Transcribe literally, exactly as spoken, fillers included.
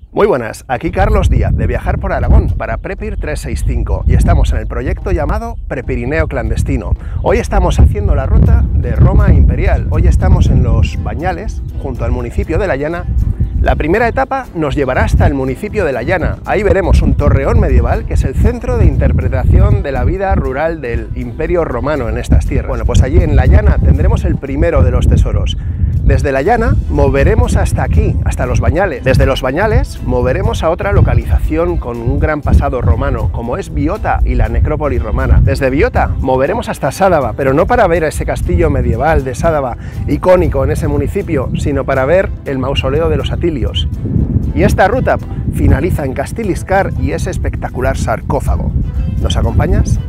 Muy buenas, aquí Carlos Díaz de Viajar por Aragón para Prepir trescientos sesenta y cinco y estamos en el proyecto llamado Prepirineo Clandestino. Hoy estamos haciendo la ruta de Roma a Imperial. Hoy estamos en Los Bañales, junto al municipio de La Llana. La primera etapa nos llevará hasta el municipio de La Llana. Ahí veremos un torreón medieval que es el centro de interpretación de la vida rural del Imperio Romano en estas tierras. Bueno, pues allí en La Llana tendremos el primero de los tesoros. Desde La Llana moveremos hasta aquí, hasta Los Bañales. Desde Los Bañales moveremos a otra localización con un gran pasado romano, como es Biota y la necrópolis romana. Desde Biota moveremos hasta Sádava, pero no para ver ese castillo medieval de Sádava, icónico en ese municipio, sino para ver el mausoleo de los Atilios. Y esta ruta finaliza en Castiliscar y ese espectacular sarcófago. ¿Nos acompañas?